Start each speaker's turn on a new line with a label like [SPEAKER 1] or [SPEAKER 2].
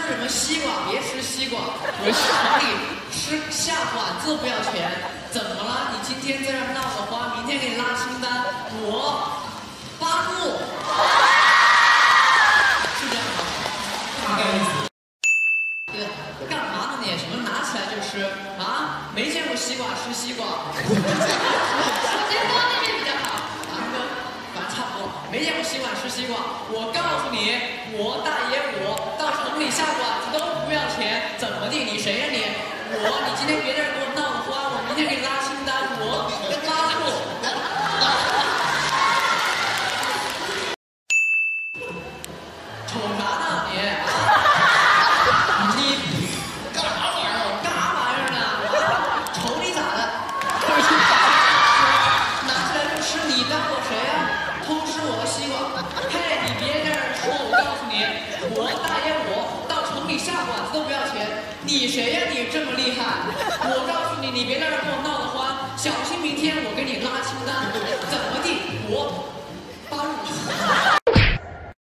[SPEAKER 1] 什么西瓜？别吃西瓜，我城里吃下馆子不要钱。怎么了？你今天在这闹个花，明天给你拉清单，我发怒。是这样吗？
[SPEAKER 2] 大概意思。
[SPEAKER 1] 干嘛呢你？什么拿起来就吃啊？没见过西瓜吃西瓜。时间多那边比较好啊，反正差不多。没见过西瓜吃西瓜。我告诉你，我大爷我到城里下馆子都不要钱，怎么地？你谁呀你？你今天别在这给我闹个花，我明天给你拉清单，我发怒。瞅啥呢你？干啥玩意儿？干啥玩意儿呢？瞅你咋的？拿起来就吃，你当我谁呀？偷吃我的西瓜？嘿，你别在这说，我告诉你，我大爷我到城里下馆子都不要钱，你谁呀？你这么厉害？我告诉你，你别在这跟我闹得欢，小心明天我给你拉清单。怎么